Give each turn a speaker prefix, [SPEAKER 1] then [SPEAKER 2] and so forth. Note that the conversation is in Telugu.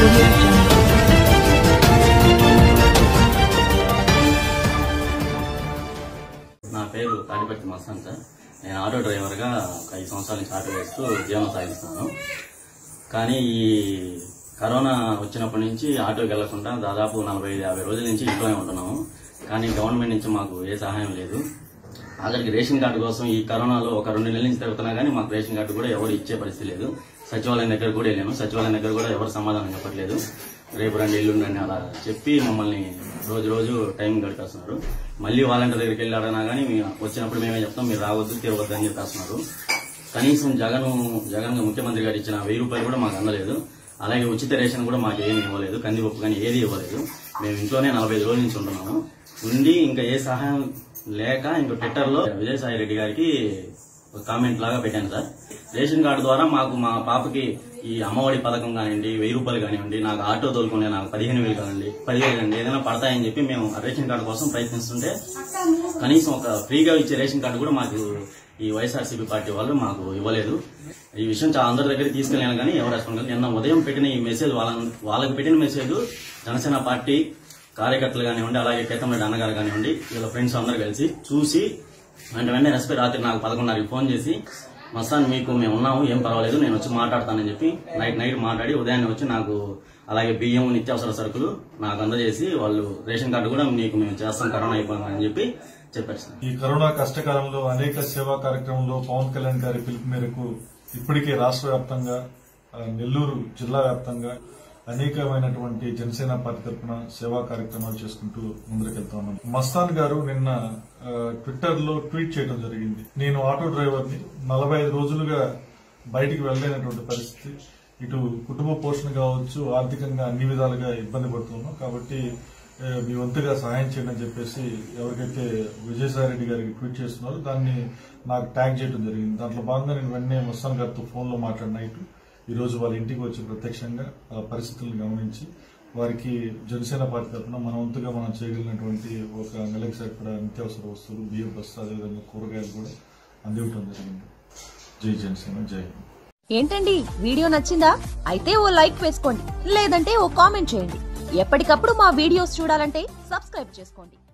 [SPEAKER 1] నా పేరు తాడిపత్తి మస్తాన్ సార్. నేను ఆటో డ్రైవర్గా 5 సంవత్సరాల నుంచి ఆటో వేస్తూ జీవనం సాగిస్తున్నాను. కానీ ఈ కరోనా వచ్చినప్పటి నుంచి ఆటోకి వెళ్లకుండా దాదాపు 45-50 రోజుల నుంచి ఇంట్లోనే ఉంటున్నాము. కానీ గవర్నమెంట్ నుంచి మాకు ఏ సహాయం లేదు. ఆఖరికి రేషన్ కార్డు కోసం ఈ కరోనాలో ఒక 2 నెలల నుంచి తిరుగుతున్నా కానీ మాకు రేషన్ కార్డు కూడా ఎవరు ఇచ్చే పరిస్థితి లేదు. సచివాలయం దగ్గర కూడా వెళ్ళాము. సచివాలయం దగ్గర కూడా ఎవరు సమాధానం చెప్పట్లేదు. రేపు రండి, ఎల్లుండి అలా చెప్పి మమ్మల్ని రోజు టైం గడిపేస్తున్నారు. మళ్ళీ వాలంటీర్ దగ్గరికి వెళ్ళి అడిగినా కానీ వచ్చినప్పుడు మేమే చెప్తాం, మీరు రావద్దు, తిరగద్దు అని చెప్పేస్తున్నారు. కనీసం జగన్ ముఖ్యమంత్రి గారు ఇచ్చిన 1000 రూపాయలు కూడా మాకు అందలేదు. అలాగే ఉచిత రేషన్ కూడా మాకు ఏమి ఇవ్వలేదు. కందిపప్పు కానీ ఏది ఇవ్వలేదు. మేము ఇంట్లోనే 45 రోజుల నుంచి ఉంటున్నాము. ఉండి ఇంకా ఏ సహాయం లేక ఇంకో ట్విట్టర్లో విజయసాయి రెడ్డి గారికి ఒక కామెంట్ లాగా పెట్టాను సార్. రేషన్ కార్డు ద్వారా మాకు మా పాపకి ఈ అమ్మఒడి పథకం కానివ్వండి, 1000 రూపాయలు కానివ్వండి, నాకు ఆటో తోలుకునే నాకు 15,000 కానివ్వండి, 10,000 కానివ్వండి, ఏదైనా పడతాయని చెప్పి మేము రేషన్ కార్డు కోసం ప్రయత్నిస్తుంటే కనీసం ఒక ఫ్రీగా ఇచ్చే రేషన్ కార్డు కూడా మాకు ఈ వైఎస్ఆర్సీపీ పార్టీ వాళ్ళు మాకు ఇవ్వలేదు. ఈ విషయం చాలా అందరి దగ్గర తీసుకెళ్ళాను కానీ ఎవరు రెస్పాండ్ కాదు. నిన్న ఉదయం పెట్టిన ఈ మెసేజ్ వాళ్ళకి పెట్టిన మెసేజ్ జనసేన పార్టీ కార్యకర్తలు కానివ్వండి, అలాగే కేతంరెడ్డి అన్నగారు కానివ్వండి, వీళ్ళ ఫ్రెండ్స్ అందరూ కలిసి చూసి వెంటనే రెస్పెక్ట్ రాత్రి నాకు 11:30కి ఫోన్ చేసి, మస్తాన్ మీకు మేము ఉన్నాము, ఏం పర్వాలేదు, నేను వచ్చి మాట్లాడతానని చెప్పి నైట్ మాట్లాడి ఉదయాన్నే వచ్చి నాకు అలాగే బియ్యం, నిత్యావసర సరుకులు నాకు అందజేసి వాళ్ళు రేషన్ కార్డు కూడా మీకు మేము చేస్తాం కరోనా అయిపోయిందని చెప్పి చెప్పారు సార్.
[SPEAKER 2] ఈ కరోనా కష్టకాలంలో అనేక సేవా కార్యక్రమంలో పవన్ కళ్యాణ్ గారి పిలుపు మేరకు ఇప్పటికే రాష్ట్ర వ్యాప్తంగా, నెల్లూరు జిల్లా వ్యాప్తంగా అనేకమైనటువంటి జనసేన పార్టీ తరఫున సేవా కార్యక్రమాలు చేసుకుంటూ ముందుకెళ్తా ఉన్నాం. మస్తాన్ గారు నిన్న ట్విట్టర్ లో ట్వీట్ చేయడం జరిగింది. నేను ఆటో డ్రైవర్ని, 45 రోజులుగా బయటికి వెళ్లలేనటువంటి పరిస్థితి, ఇటు కుటుంబ పోషణ కావచ్చు, ఆర్థికంగా అన్ని విధాలుగా ఇబ్బంది పడుతున్నాం, కాబట్టి మీ వంతుగా సహాయం చేయండి అని చెప్పేసి ఎవరికైతే విజయసాయి రెడ్డి గారికి ట్వీట్ చేస్తున్నారో దాన్ని నాకు ట్యాగ్ చేయడం జరిగింది. దాంట్లో భాగంగా నేను వెంటనే మస్తాన్ గారితో ఫోన్ లో మాట్లాడిన ఈ రోజు వాళ్ళ ఇంటికి వచ్చి ప్రత్యక్షంగా పరిస్థితులను గమనించి వారికి జనసేన పార్టీ తరఫున మన వంతుగా మనం చేయగలిగినటువంటి ఒక నెలకు సరిపడా నిత్యావసర వస్తువులు, బియ్యం బస్తా, అదేవిధంగా కూరగాయలు కూడా అందివ్వడం జరిగింది. జై జనసేన, జై హింద్.
[SPEAKER 3] ఏంటండి, వీడియో నచ్చిందా? అయితే ఓ లైక్ వేసుకోండి, లేదంటే ఓ కామెంట్ చేయండి. ఎప్పటికప్పుడు మా వీడియోస్ చూడాలంటే సబ్స్క్రైబ్ చేసుకోండి.